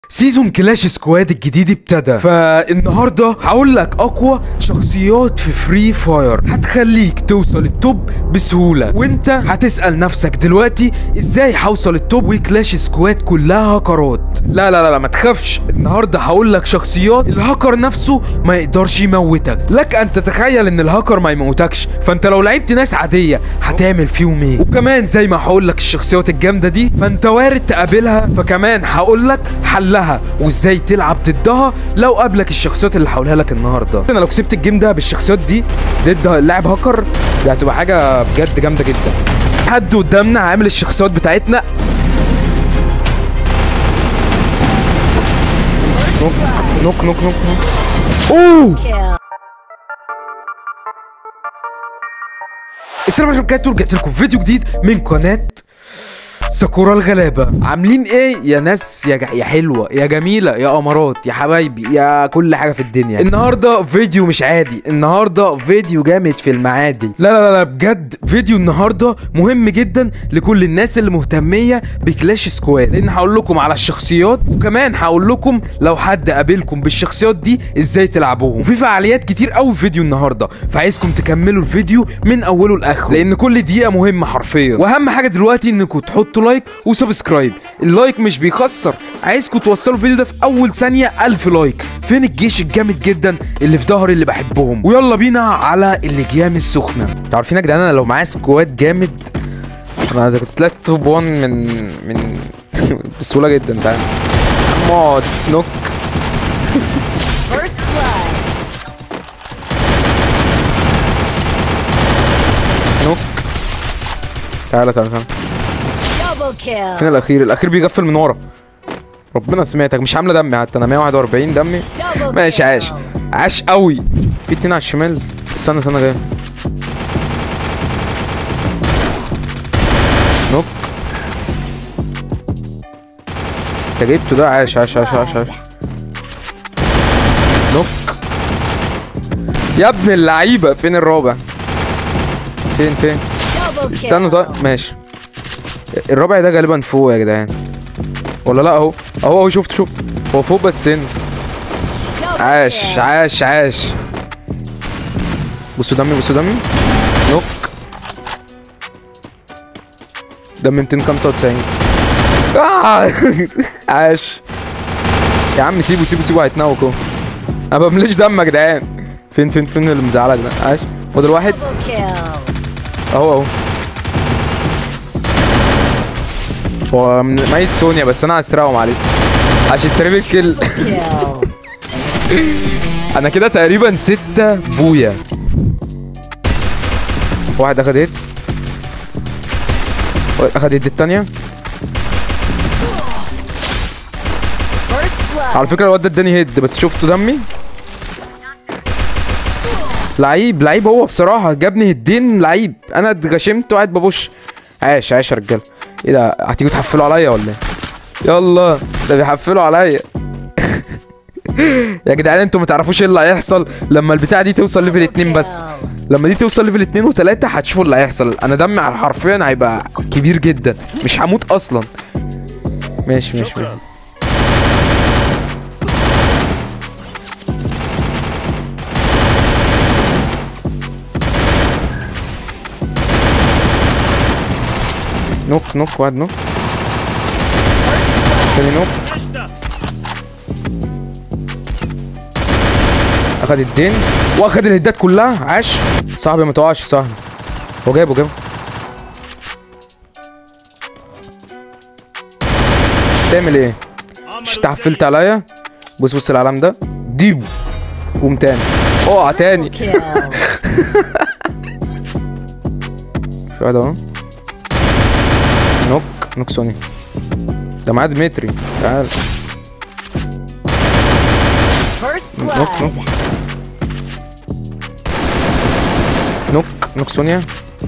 سيزون كلاش سكواد الجديد ابتدى، فالنهارده هقول لك اقوى شخصيات في فري فاير هتخليك توصل التوب بسهوله. وانت هتسال نفسك دلوقتي ازاي هوصل التوب وكلاش سكواد كلها هاكرات. لا ما تخافش، النهارده هقول لك شخصيات الهاكر نفسه ما يقدرش يموتك. لك ان تتخيل ان الهاكر ما يموتكش، فانت لو لعبت ناس عاديه هتعمل فيهم ايه؟ وكمان زي ما هقول لك الشخصيات الجامده دي فانت وارد تقابلها، فكمان هقول لك حلها وازاي تلعب ضدها لو قابلك الشخصيات اللي هقولها لك النهارده. انا لو كسبت الجيم ده بالشخصيات دي ضد لاعب هاكر دي هتبقى حاجه بجد جامده جدا. حد قدامنا عامل الشخصيات بتاعتنا. نوك اوه. السلام عليكم ورحمة الله، رجعت لكم فيديو جديد من قناه ساكورا الغلابة. عاملين ايه يا ناس يا حلوة يا جميلة يا امارات يا حبايبي يا كل حاجة في الدنيا؟ النهاردة فيديو مش عادي، النهاردة فيديو جامد في المعادي. لا بجد فيديو النهاردة مهم جدا لكل الناس اللي مهتمية بكلاش سكواد، لان هقول لكم على الشخصيات وكمان هقول لكم لو حد قابلكم بالشخصيات دي ازاي تلعبوهم. وفي فعاليات كتير قوي في فيديو النهاردة، فعايزكم تكملوا الفيديو من اوله لاخره لان كل دقيقة مهمة حرفيا. واهم حاجة دلوقتي انكم تحطوا لايك وسبسكرايب، اللايك مش بيخسر. عايزكم توصلوا الفيديو ده في اول ثانيه 1000 لايك. فين الجيش الجامد جدا اللي في ظهري اللي بحبهم؟ ويلا بينا على اللجام السخنه. انتوا عارفين يا جدعان انا لو معايا سكواد جامد انا كنت طلعت توب 1 من بسهوله جدا. تعال مود نوك نوك. تعالى فين الاخير؟ الاخير بيغفل من ورا. ربنا سمعتك، مش عامله دمي حتى، انا 141 دمي. ماشي عاش قوي. في اتنين على الشمال. استنى جاي. نوك. انت جبته ده. عاش نوك يا ابن اللعيبه. فين الرابع؟ فين استنوا. طيب ماشي، الرابع ده غالبا فوق يا جدعان ولا لا؟ اهو شفت هو فوق بس هنا. عاش. بصوا دمي. نوك. دم 295. عاش يا عم. سيبه هيتنوك اهو. انا بمليش دم يا جدعان. فين اللي مزعلك ده؟ عاش. فاضل واحد اهو. هو ميت سونيا بس انا هسرقه معلش عشان تريبل كيل. انا كده تقريبا 6 بويا. واحد اخد هيد التانية. على فكرة الواد ده اداني هيد بس شفتوا دمي. لعيب هو بصراحة، جابني هيدين. لعيب. انا اتغشمت وقاعد ببوش. عاش يا رجاله. ايه ده؟ هتيجوا تحفلوا عليا ولا ايه؟ يلا ده بيحفلوا عليا. يا جدعان انتوا ما تعرفوش ايه اللي هيحصل لما البتاعه دي توصل ليفل 2. بس لما دي توصل ليفل 2 و3 هتشوفوا اللي هيحصل. انا دمي على حرفيا هيبقى كبير جدا، مش هموت اصلا. ماشي نوك واحد نوك. تاني نوك. اخد الدين واخد الهدات كلها. عاش صاحبي، ما تقعش صاحبي. هو جايبه. تعمل ايه؟ مش تحفلت عليا؟ بص العلم ده ديبو. قوم تاني. اوعى تاني. في واحد اهو. نوك سوني. ده معاه ديمتري. تعال. نوك سونيا.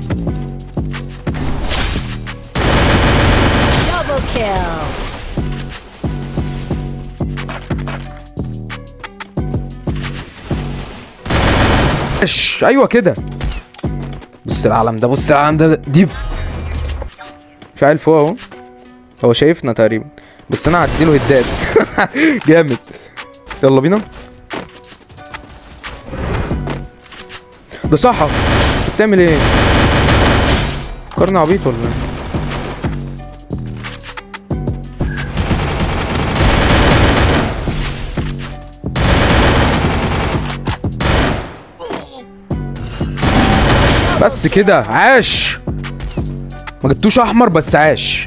ايوه كده. بص العالم ده ديب. في عيل فوق اهو. هو شايفنا تقريبا. بس انا هديله هدات. جامد. يلا بينا. ده صح. بتعمل ايه؟ فكرني عبيط ولا ايه؟ بس كده عاش. ما جبتوش احمر بس عاش.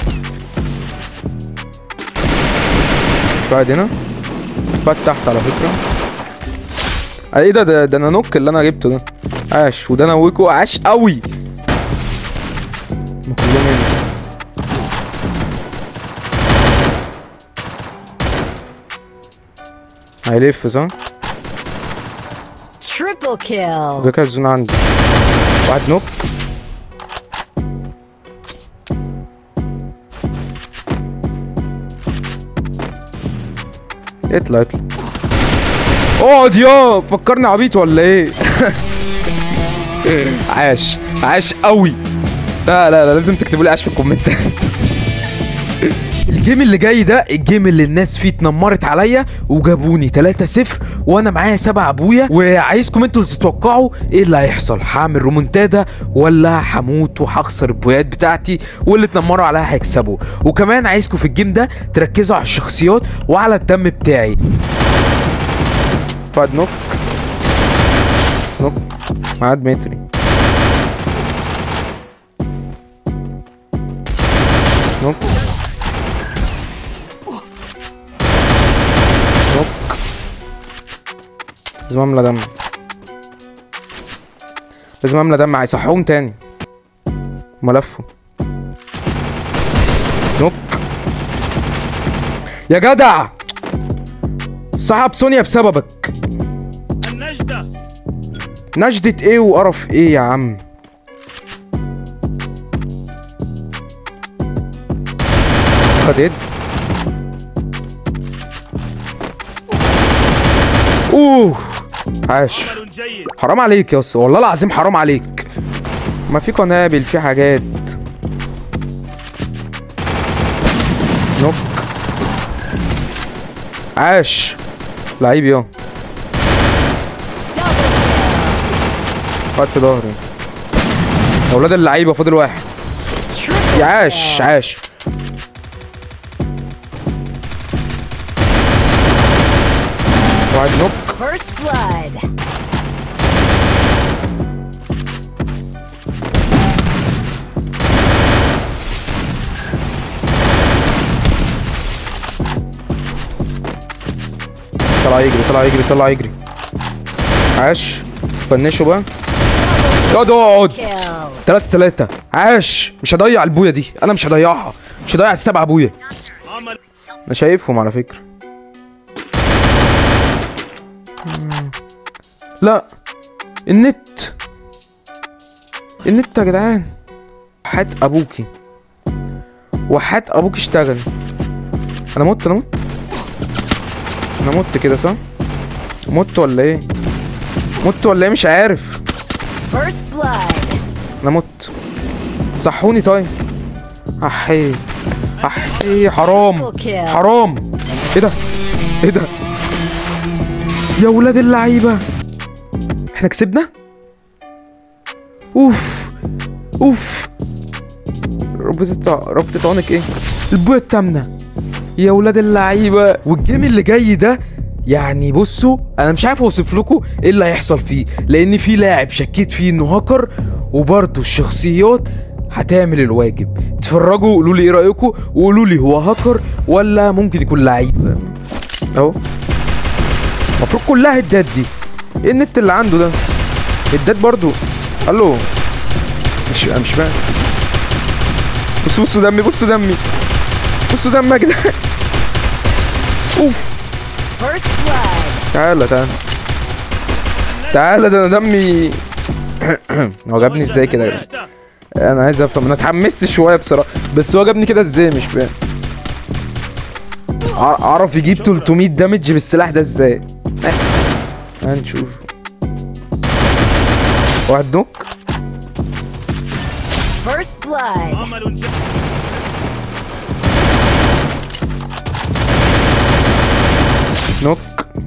قاعد هنا. فات تحت على فكره. ايه ده انا نوك اللي انا جبته ده. عاش. وده انا ويكو عاش قوي. ما كلهم هنا. هيلف صح؟ تريبل كيل. ده كده الزون عندي. واحد نوك. اطلع اطلع. اقعد يا فكرني عبيط ولا ايه؟ عاش عاش قوي. لا لازم تكتبوا لي عاش في الكومنتات. الجيم اللي جاي ده الجيم اللي الناس فيه اتنمرت عليا وجابوني 3-0 وانا معايا 7 ابويا، وعايزكم انتوا تتوقعوا ايه اللي هيحصل. هعمل رومونتادا ولا هموت وهخسر البويات بتاعتي واللي اتنمروا عليها هيكسبوا. وكمان عايزكم في الجيم ده تركزوا على الشخصيات وعلى الدم بتاعي. فاد نوك مع دمتري. نوك لازم املى دم. لازم املى دم. هيصحوهم تاني. ملفه. نوك. يا جدع صعب سونيا بسببك. نجدة ايه وقرف ايه يا عم. خد ايد. عاش. حرام عليك يا اسطى والله العظيم حرام عليك. ما في قنابل في حاجات. نوك. عاش. لعيب يا قاعد في ظهري. يا اولاد اللعيبه فاضل واحد. يا عاش عاش. واحد نوك. First blood. طلع يجري. عاش. فنشه بقى. اقعد. 3-3. عاش. مش هضيع البويه دي. انا مش هضيعها. مش هضيع ال7 ابويا. انا شايفهم على فكره. لا النت يا جدعان. وحات ابوكي اشتغل. انا مت كده صح؟ مت ولا ايه مش عارف. انا مت. صحوني طيب. احي حرام. ايه ده يا ولاد اللعيبه. احنا كسبنا. اوف ربطة عنق ايه. البويه التامنه يا ولاد اللعيبه. والجيم اللي جاي ده يعني بصوا انا مش عارف اوصف لكم ايه اللي هيحصل فيه، لان في لاعب شكيت فيه انه هاكر، وبرضه الشخصيات هتعمل الواجب. اتفرجوا قولوا لي ايه رايكم، وقولوا لي هو هاكر ولا ممكن يكون لعيب. اهو المفروض كلها هدات دي. ايه النت اللي عنده ده؟ هدات برضو. الو مش فاهم. بصوا دمي يا جدعان. اوف. تعالى ده انا دمي. هو جابني ازاي كده يا جدعان؟ انا عايز افهم. انا اتحمست شويه بصراحه، بس هو جابني كده ازاي مش فاهم. عرف يجيب 300 دامج بالسلاح ده ازاي؟ هنشوف. واحد نوك. نوك.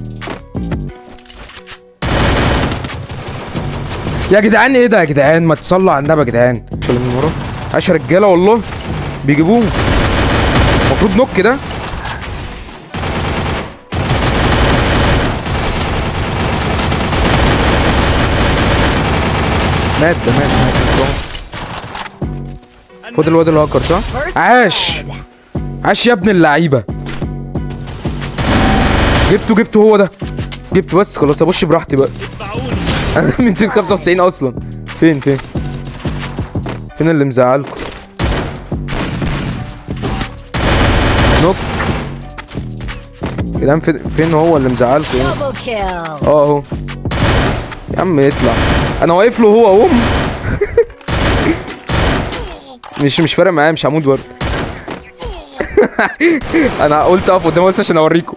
يا جدعان ايه ده يا جدعان؟ ما تصلوا على النبي يا جدعان. من ورا 10 رجاله والله بيجيبوه. المفروض نوك كده. مات ده مات. خد الواد الهاكر صح؟ عاش يا ابن اللعيبه. جبته هو ده. جبته بس خلاص ابص براحتي بقى. انا 295 اصلا. فين اللي مزعلكم؟ نوك يا جدعان. فين هو اللي مزعلكم؟ اهو يا عم يطلع. انا واقف له هو اقوم. مش فارق معايا، مش هموت برضه. انا قلت اقف قدامه بس عشان اوريكم.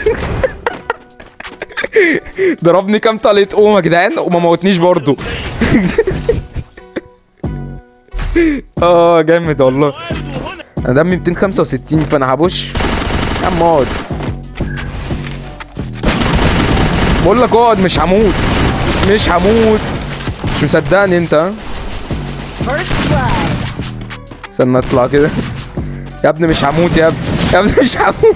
ضربني كام طلقه قوم يا جدعان وما موتنيش برضه. جامد والله. انا دمي 265 فانا هبش. يا عم اقعد. بقول لك اقعد. مش هموت. مش مصدقني انت ها؟ استنى اطلع كده. يا ابني مش هموت يا ابني مش هموت.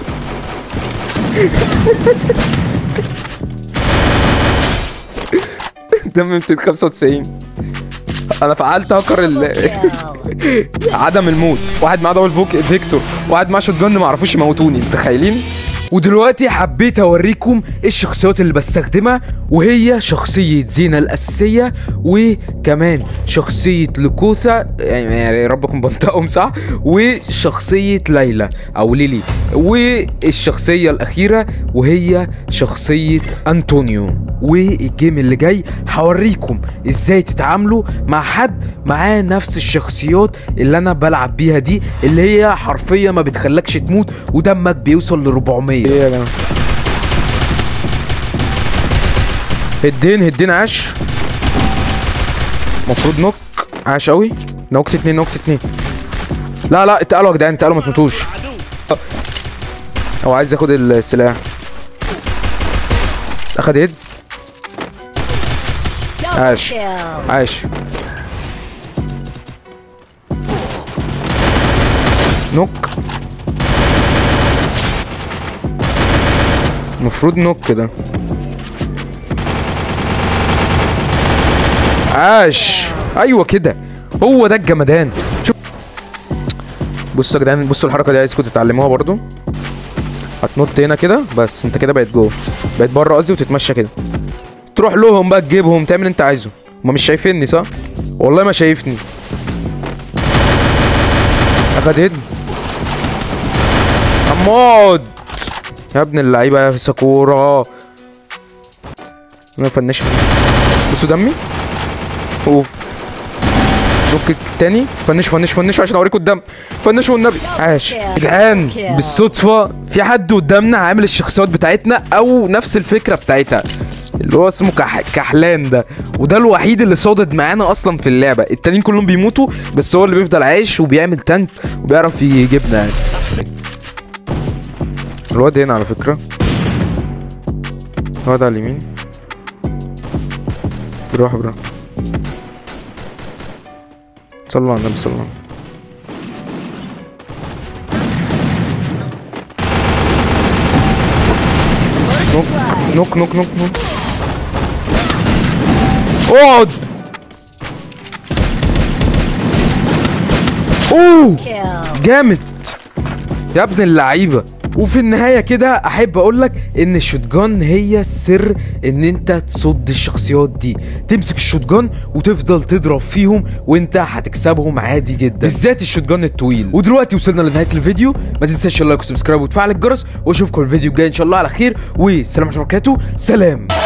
دم 295. انا فعلت هاكر عدم الموت. واحد معاه دبل فيكتور، واحد معاه شوت جن ما عرفوش يموتوني. متخيلين؟ ودلوقتي حبيت اوريكم الشخصيات اللي بستخدمها، وهي شخصية زينة الأساسية، وكمان شخصية لكوثا يعني يا رب اكون بنطقهم صح، وشخصية ليلى او ليلي، والشخصية الأخيرة وهي شخصية أنطونيو. والجيم اللي جاي هوريكم ازاي تتعاملوا مع حد معاه نفس الشخصيات اللي انا بلعب بيها دي، اللي هي حرفيا ما بتخلكش تموت ودمك بيوصل ل 400. ايه يا جماعه؟ هدين عاش. المفروض نوك. عاش قوي. نوكت اتنين. لا اتقلوا يا جدعان، اتقلوا ما تموتوش. هو عايز ياخد السلاح. اخد هيد. عاش. نوك. المفروض نوك كده. عاش. ايوه كده، هو ده الجمدان. شوف بصوا يا جدعان، بصوا الحركه دي عايزكم تتعلموها برضو. هتنط هنا كده بس، انت كده بقيت جوه، بقيت بره قصدي، وتتمشى كده تروح لهم بقى تجيبهم، تعمل انت عايزه. هما مش شايفيني صح؟ والله ما شايفني. اخد هيد. عمود يا ابن اللعيبه يا ساكورا. انا فنش. بصوا دمي. اوف. روك تاني. فنشوا عشان اوريكم الدم. فنشوا والنبي. عاش يا جدعان. بالصدفه في حد قدامنا عامل الشخصيات بتاعتنا او نفس الفكره بتاعتها، اللي هو اسمه كحلان ده، وده الوحيد اللي صادد معانا اصلا في اللعبه. التانيين كلهم بيموتوا بس هو اللي بيفضل عايش وبيعمل تانك وبيعرف يجيبنا يعني. الواد هنا على فكره. الواد على اليمين. بروح صلوا على النبي صلى الله عليه وسلم. نوك. اقعد. اوه جامد يا ابن اللعيبه. وفي النهايه كده احب اقولك ان الشوت جان هي السر ان انت تصد الشخصيات دي. تمسك الشوت جان وتفضل تضرب فيهم وانت هتكسبهم عادي جدا، بالذات الشوت جان الطويل. ودلوقتي وصلنا لنهايه الفيديو، ما تنساش اللايك وسبسكرايب وتفعل الجرس، واشوفكم الفيديو الجاي ان شاء الله على خير، والسلام عليكم ورحمه الله وبركاته. سلام.